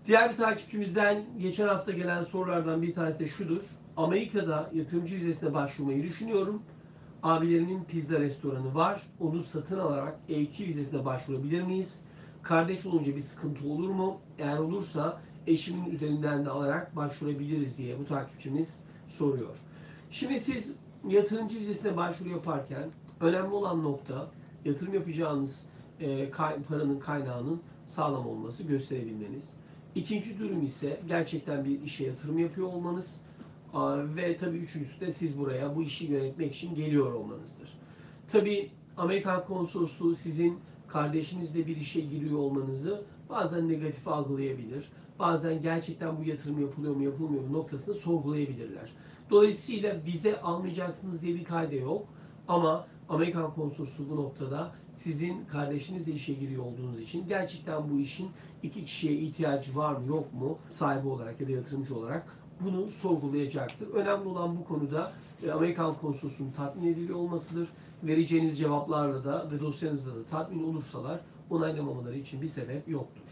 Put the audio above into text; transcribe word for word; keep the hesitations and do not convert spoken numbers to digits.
Diğer bir takipçimizden geçen hafta gelen sorulardan bir tanesi de şudur. Amerika'da yatırımcı vizesine başvurmayı düşünüyorum. Abilerimin pizza restoranı var. Onu satın alarak E iki vizesine başvurabilir miyiz? Kardeş olunca bir sıkıntı olur mu? Eğer olursa eşimin üzerinden de alarak başvurabiliriz diye bu takipçimiz soruyor. Şimdi siz yatırımcı vizesine başvuru yaparken önemli olan nokta yatırım yapacağınız e, kay, paranın kaynağının sağlam olması, gösterebilmeniz. İkinci durum ise gerçekten bir işe yatırım yapıyor olmanız. Aa, Ve tabii üçüncüsü de siz buraya bu işi yönetmek için geliyor olmanızdır. Tabii Amerikan konsolosluğu sizin kardeşinizle bir işe giriyor olmanızı bazen negatif algılayabilir. Bazen gerçekten bu yatırım yapılıyor mu yapılmıyor mu noktasında sorgulayabilirler. Dolayısıyla vize almayacaksınız diye bir kayda yok. Ama Amerikan konsolosluğu bu noktada sizin kardeşinizle işe giriyor olduğunuz için gerçekten bu işin iki kişiye ihtiyacı var mı yok mu sahibi olarak ya da yatırımcı olarak bunu sorgulayacaktır. Önemli olan bu konuda e, Amerikan konsolosluğunun tatmin ediliyor olmasıdır. Vereceğiniz cevaplarla da ve dosyanızda da tatmin olursalar onaylamamaları için bir sebep yoktur.